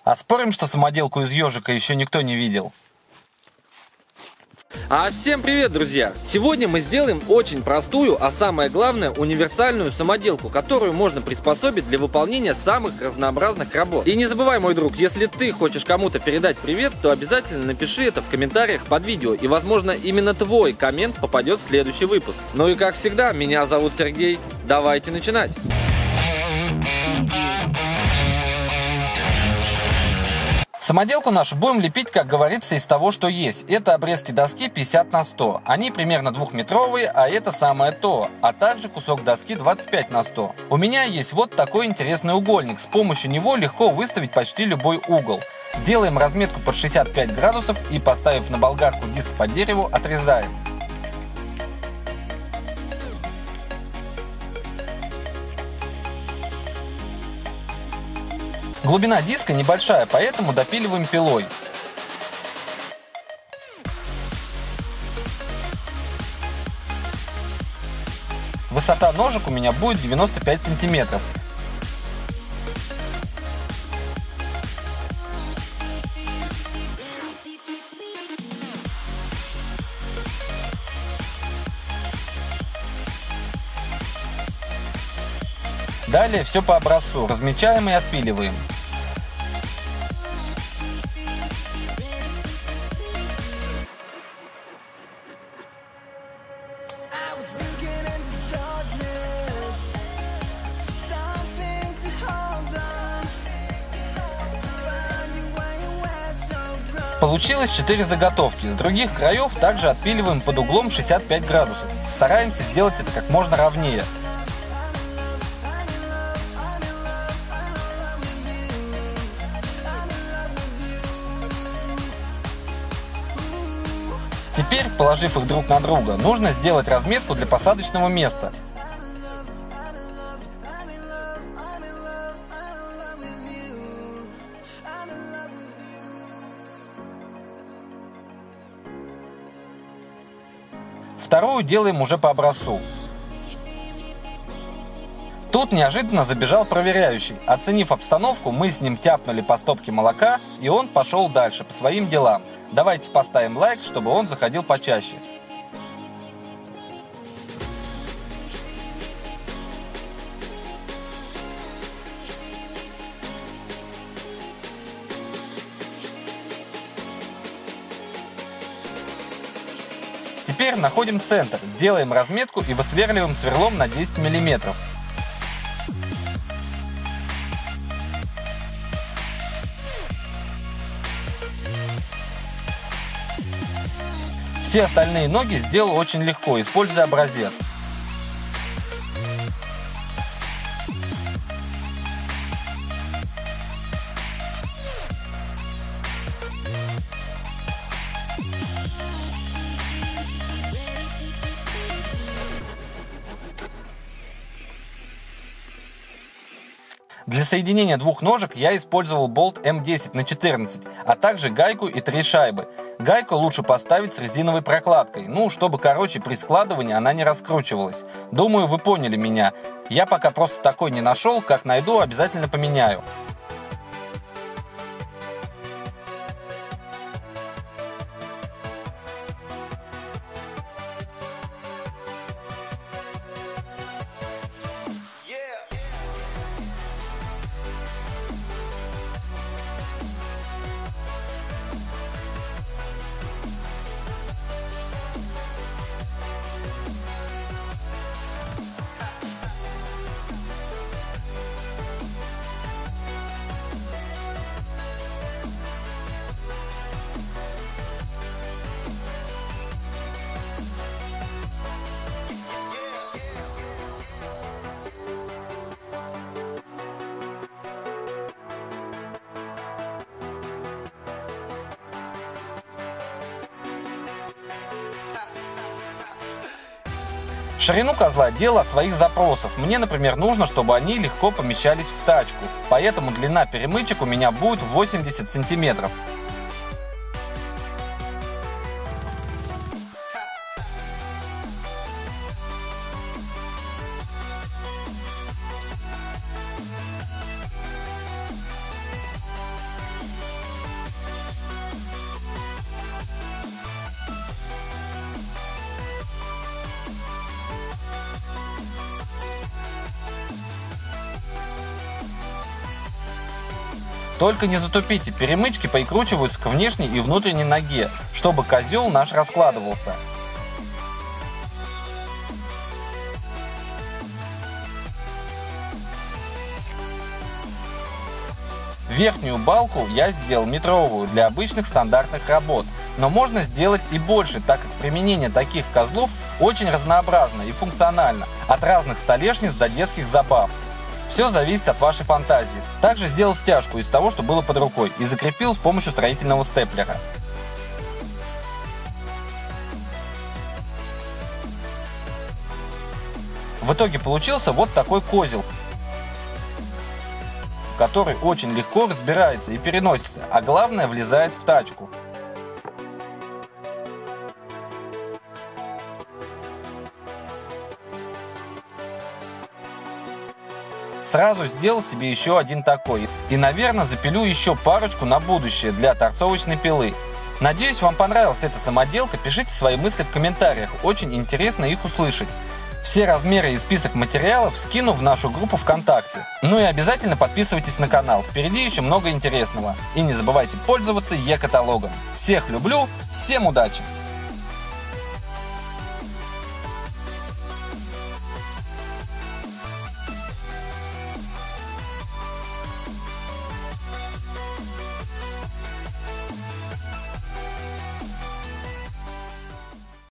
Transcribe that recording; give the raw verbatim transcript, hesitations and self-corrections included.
А спорим, что самоделку из ежика еще никто не видел? А всем привет, друзья! Сегодня мы сделаем очень простую, а самое главное, универсальную самоделку, которую можно приспособить для выполнения самых разнообразных работ. И не забывай, мой друг, если ты хочешь кому-то передать привет, то обязательно напиши это в комментариях под видео, и возможно именно твой коммент попадет в следующий выпуск. Ну и как всегда, меня зовут Сергей, давайте начинать! Самоделку нашу будем лепить, как говорится, из того, что есть. Это обрезки доски пятьдесят на сто. Они примерно двухметровые, а это самое то. А также кусок доски двадцать пять на сто. У меня есть вот такой интересный угольник. С помощью него легко выставить почти любой угол. Делаем разметку под шестьдесят пять градусов и, поставив на болгарку диск по дереву, отрезаем. Глубина диска небольшая, поэтому допиливаем пилой. Высота ножек у меня будет девяносто пять сантиметров. Далее все по образцу, размечаем и отпиливаем. Получилось четыре заготовки. С других краев также отпиливаем под углом шестьдесят пять градусов. Стараемся сделать это как можно ровнее. Теперь, положив их друг на друга, нужно сделать разметку для посадочного места. Вторую делаем уже по образцу. Тут неожиданно забежал проверяющий. Оценив обстановку, мы с ним тяпнули по стопке молока, и он пошел дальше по своим делам. Давайте поставим лайк, чтобы он заходил почаще. Теперь находим центр, делаем разметку и высверливаем сверлом на десять миллиметров. Все остальные ноги сделал очень легко, используя образец. Для соединения двух ножек я использовал болт эм десять на четырнадцать, а также гайку и три шайбы. Гайку лучше поставить с резиновой прокладкой, ну, чтобы, короче, при складывании она не раскручивалась. Думаю, вы поняли меня. Я пока просто такой не нашел, как найду, обязательно поменяю. Ширину козла делал от своих запросов. Мне, например, нужно, чтобы они легко помещались в тачку. Поэтому длина перемычек у меня будет восемьдесят сантиметров. Только не затупите, перемычки прикручиваются к внешней и внутренней ноге, чтобы козел наш раскладывался. Верхнюю балку я сделал метровую для обычных стандартных работ, но можно сделать и больше, так как применение таких козлов очень разнообразно и функционально, от разных столешниц до детских забав. Все зависит от вашей фантазии. Также сделал стяжку из того, что было под рукой, и закрепил с помощью строительного степлера. В итоге получился вот такой козел, который очень легко разбирается и переносится, а главное, влезает в тачку. Сразу сделал себе еще один такой. И, наверное, запилю еще парочку на будущее для торцовочной пилы. Надеюсь, вам понравилась эта самоделка. Пишите свои мысли в комментариях. Очень интересно их услышать. Все размеры и список материалов скину в нашу группу ВКонтакте. Ну и обязательно подписывайтесь на канал. Впереди еще много интересного. И не забывайте пользоваться е-каталогом. Всех люблю, всем удачи!